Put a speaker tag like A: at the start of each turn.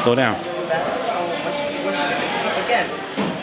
A: Slow down.
B: Once you get this up again,